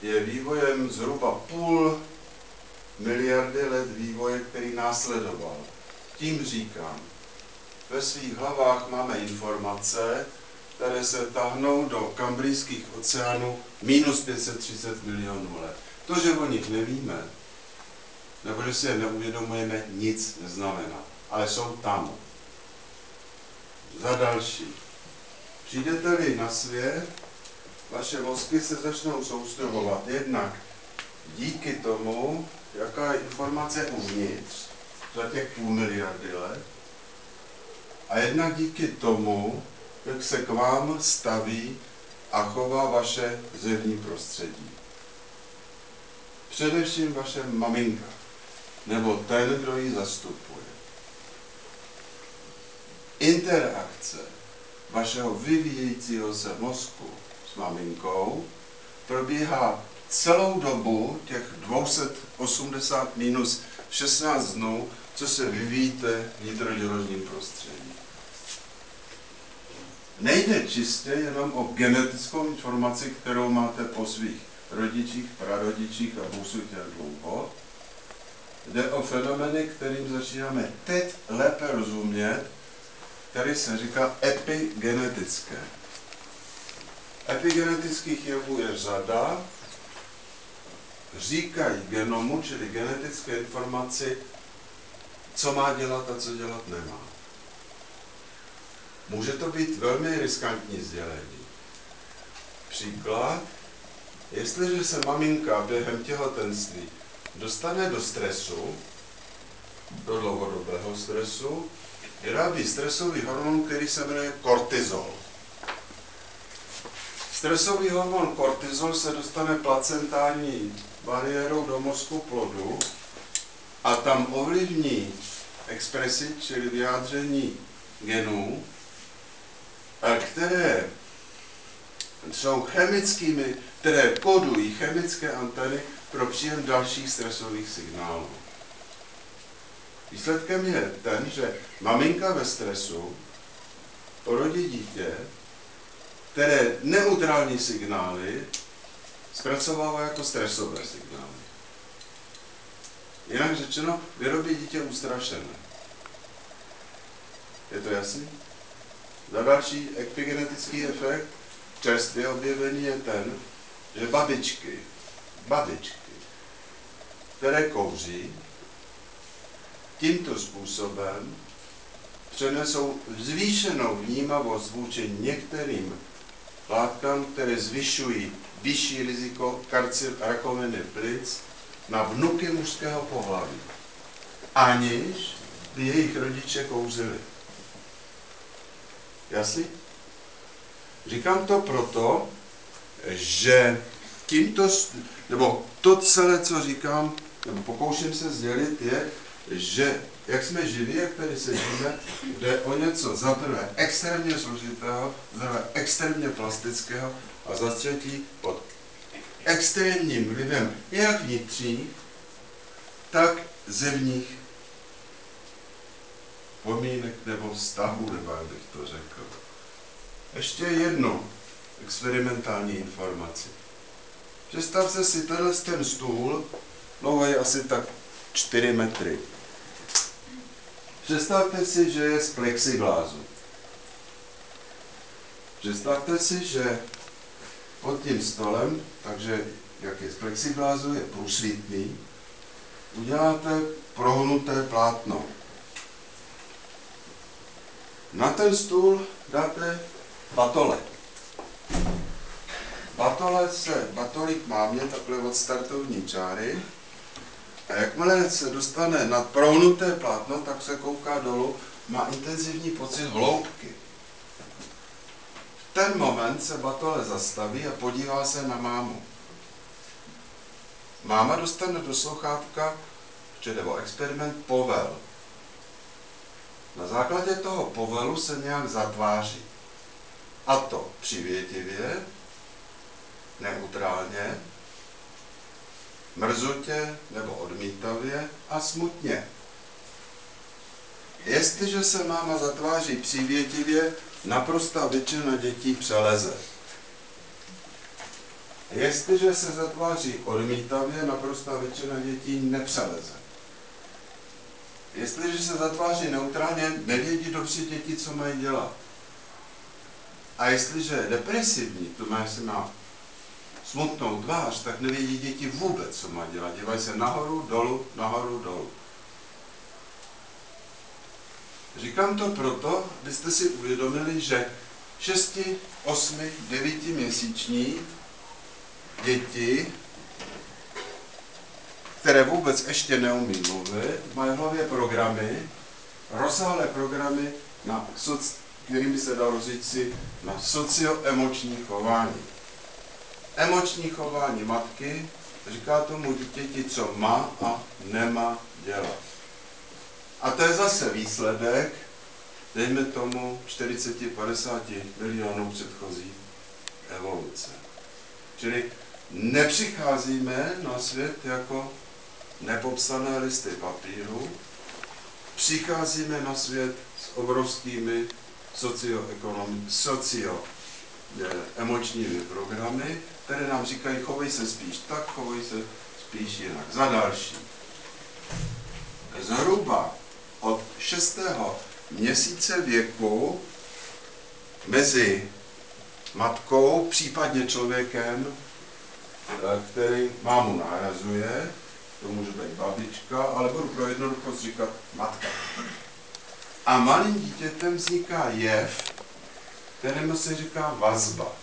je vývojem zhruba 0,5 miliardy let vývoje, který následoval. Tím říkám, ve svých hlavách máme informace, které se tahnou do kambrijských oceánů minus 530 milionů let. To, že o nich nevíme, nebo že si je neuvědomujeme, nic neznamená. Ale jsou tam. Za další. Přijdete-li na svět, vaše mozky se začnou soustředovat jednak díky tomu, jaká je informace uvnitř za těch 0,5 miliardy let, a jednak díky tomu, jak se k vám staví a chová vaše zemní prostředí. Především vaše maminka, nebo ten, kdo ji zastupuje. Interakce vašeho vyvíjejícího se mozku s maminkou probíhá celou dobu těch 280 minus 16 dnů, co se vyvíjíte v vnitroděložním prostředí. Nejde čistě jenom o genetickou informaci, kterou máte po svých rodičích, prarodičích a Bůh jak dlouho. Jde o fenomény, kterým začínáme teď lépe rozumět, který se říká epigenetické. Epigenetických jevů je řada, říkají genomu, čili genetické informaci, co má dělat a co dělat nemá. Může to být velmi riskantní sdělení. Příklad, jestliže se maminka během těhotenství dostane do stresu, do dlouhodobého stresu, vyrábí stresový hormon, který se jmenuje kortizol. Stresový hormon kortizol se dostane placentální bariérou do mozku plodu a tam ovlivní expresi, čili vyjádření genů, které jsou chemickými, které kodují chemické anteny pro příjem dalších stresových signálů. Výsledkem je ten, že maminka ve stresu porodí dítě, které neutrální signály zpracovává jako stresové signály. Jinak řečeno, vyrobí dítě ustrašené. Je to jasný? Za další epigenetický efekt čerstvě objevený je ten, že babičky, které kouří, tímto způsobem přenesou zvýšenou vnímavost vůči některým látkám, které zvyšují vyšší riziko rakoviny plic na vnuky mužského pohlaví, aniž by jejich rodiče kouřili. Jasný? Říkám to proto, že tímto, nebo to celé, co říkám, nebo pokouším se sdělit, je, že jak jsme živí, jak tady sedíme, jde o něco za prvé extrémně složitého, za druhé extrémně plastického a za třetí pod extrémním vlivem jak vnitřních, tak zevních podmínek nebo vztahů, nebo jak bych to řekl. Ještě jednu experimentální informaci. Představte si ten stůl, dlouho je asi tak 4 metry. Představte si, že je z plexiglázu. Představte si, že pod tím stolem, takže jak je z plexiglázu, je průsvitný, uděláte prohnuté plátno. Na ten stůl dáte batole. Batolík má mě takhle od startovní čáry a jakmile se dostane nad prohnuté plátno, tak se kouká dolů, má intenzivní pocit hloubky. V ten moment se batole zastaví a podívá se na mámu. Máma dostane do sluchátka, že jde o experiment, povel. Na základě toho povelu se nějak zatváří. A to přivětivě, neutrálně, mrzutě nebo odmítavě a smutně. Jestliže se máma zatváří přívětivě, naprostá většina dětí přeleze. Jestliže se zatváří odmítavě, naprostá většina dětí nepřeleze. Jestliže se zatváří neutrálně, nevědí dobře děti, co mají dělat. A jestliže je depresivní, to má se na smutnou tvář, tak nevědí děti vůbec, co má dělat. Dívají se nahoru, dolů. Říkám to proto, abyste si uvědomili, že 6, 8, 9 měsíční děti, které vůbec ještě neumí mluvit, mají v hlavě programy, rozsáhlé programy, kterými se dalo říci, na socioemoční chování. Emoční chování matky říká tomu dítěti, co má a nemá dělat. A to je zase výsledek, dejme tomu, 40-50 milionů předchozí evoluce. Čili nepřicházíme na svět jako nepopsané listy papíru, přicházíme na svět s obrovskými socioemočními programy, které nám říkají, chovej se spíš tak, chovej se spíš jinak. Za další. Zhruba od 6. měsíce věku mezi matkou, případně člověkem, který mámu nahrazuje, to může být babička, ale budu pro jednoduchost říkat matka. A malým dítětem vzniká jev, kterému se říká vazba.